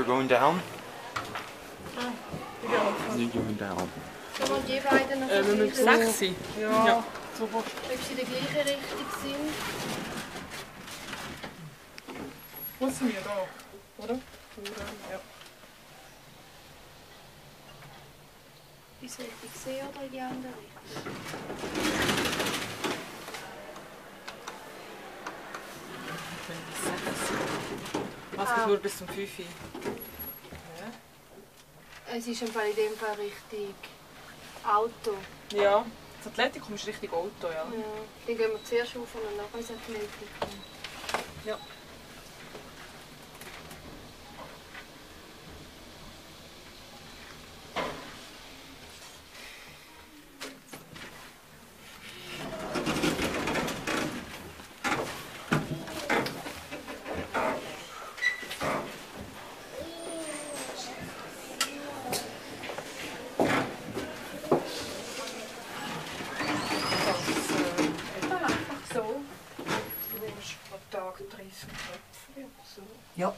going down? Ja. You're going down. Sollen wir die beiden noch Wir müssen 6. Ja. Super. ob sie in der gleichen Richtung sind? Wo sind wir da? Oder? Ja. Ist richtig gesehen oder in die andere Richtung? Was geht nur bis zum 5 Uhr? Es ist im Fall in dem Fall richtig Auto. Ja. Das Athletikum ist richtig Auto, ja. Ja. Dann gehen wir zuerst auf und dann ins Athletikum. Ja. Ja.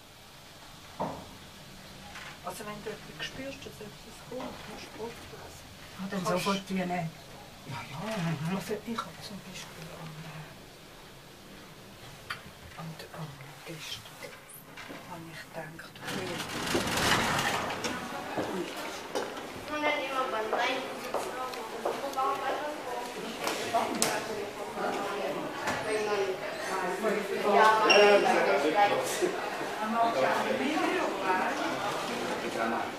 Also wenn du etwas spürst, dass etwas kommt, musst du aufpassen. Dann sofort wie eine. Ja. Also ich habe zum Beispiel gestern habe ich gedacht, Ja.